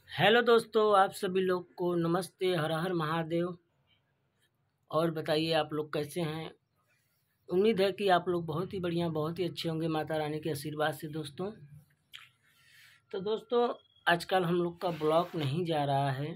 Hello दोस्तों, आप सभी लोग को नमस्ते, हर हर महादेव। और बताइए आप लोग कैसे हैं। उम्मीद है कि आप लोग बहुत ही बढ़िया, बहुत ही अच्छे होंगे माता रानी के आशीर्वाद से दोस्तों। तो दोस्तों, आजकल हम लोग का ब्लॉग नहीं जा रहा है।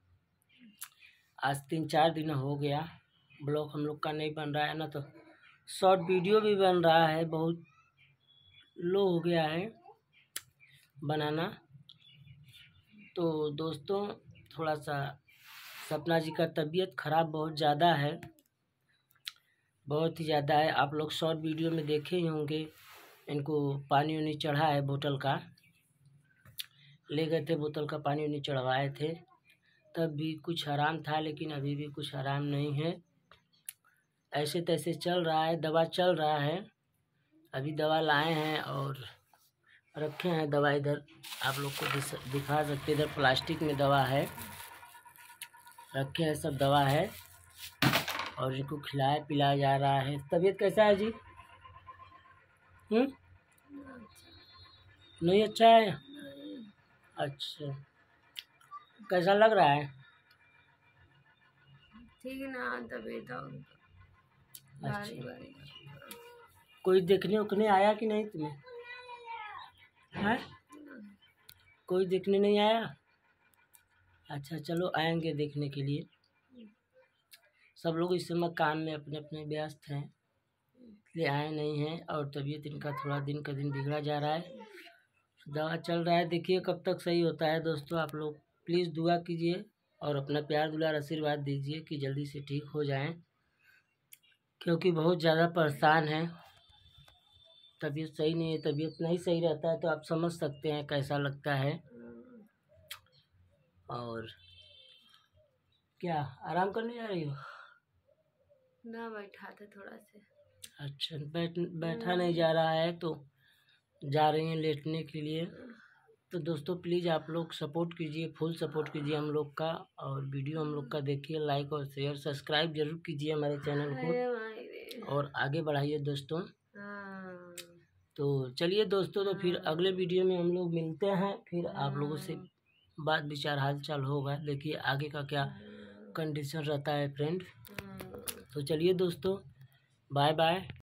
आज 3-4 दिन हो गया ब्लॉग हम लोग का नहीं बन रहा है ना, तो शॉर्ट वीडियो भी बन रहा है, बहुत लो हो गया है बनाना। तो दोस्तों, थोड़ा सा सपना जी का तबीयत ख़राब बहुत ज़्यादा है, बहुत ही ज़्यादा है। आप लोग शॉर्ट वीडियो में देखे ही होंगे, इनको पानी वानी चढ़ा है, बोतल का ले गए थे, बोतल का पानी वानी चढ़वाए थे, तब भी कुछ आराम था, लेकिन अभी भी कुछ आराम नहीं है। ऐसे तैसे चल रहा है, दवा चल रहा है। अभी दवा लाए हैं और रखे हैं दवा इधर, आप लोग को दिखा सकते। इधर प्लास्टिक में दवा है, रखे हैं, सब दवा है और इनको खिलाया पिलाया जा रहा है। तबीयत कैसा है जी? नहीं अच्छा है? अच्छा, कैसा लग रहा है? ठीक ना तबीयत। अच्छा, कोई देखने उखने आया कि नहीं तुम्हें? है कोई देखने नहीं आया? अच्छा चलो, आएंगे देखने के लिए। सब लोग इस समय काम में अपने अपने व्यस्त हैं, इसलिए आए नहीं हैं। और तबीयत इनका थोड़ा दिन का दिन बिगड़ा जा रहा है, दवा चल रहा है, देखिए कब तक सही होता है। दोस्तों, आप लोग प्लीज़ दुआ कीजिए और अपना प्यार दुलार आशीर्वाद दीजिए कि जल्दी से ठीक हो जाएं, क्योंकि बहुत ज़्यादा परेशान हैं। तबीयत सही नहीं है, तबीयत नहीं सही रहता है तो आप समझ सकते हैं कैसा लगता है। और क्या आराम करने जा रही हो? ना बैठा था थोड़ा से। अच्छा, बैठा नहीं जा रहा है तो जा रही हैं लेटने के लिए। तो दोस्तों, प्लीज़ आप लोग सपोर्ट कीजिए, फुल सपोर्ट कीजिए हम लोग का, और वीडियो हम लोग का देखिए, लाइक और शेयर सब्सक्राइब जरूर कीजिए हमारे चैनल को और आगे बढ़ाइए दोस्तों। तो चलिए दोस्तों, तो फिर अगले वीडियो में हम लोग मिलते हैं, फिर आप लोगों से बात विचार हाल चाल होगा, देखिए आगे का क्या कंडीशन रहता है फ्रेंड। तो चलिए दोस्तों, बाय बाय।